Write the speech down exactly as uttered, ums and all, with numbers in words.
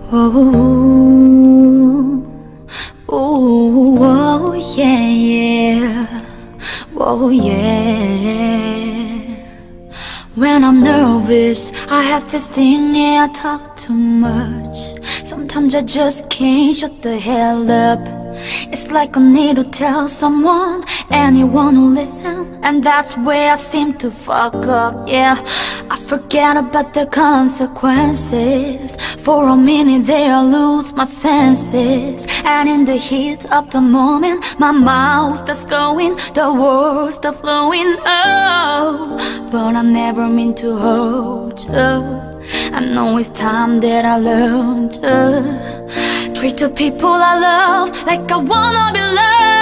Oh, oh, oh, yeah, yeah. Oh, yeah. When I'm nervous, I have this thing, yeah, I talk too much. Sometimes I just can't shut the hell up. It's like I need to tell someone, anyone who listen, and that's where I seem to fuck up, yeah. I forget about the consequences. For a minute there I lose my senses, and in the heat of the moment my mouth starts going, the words start flowing, oh. But I never mean to hurt you. I know it's time that I learned to treat the people I love like I wanna be loved.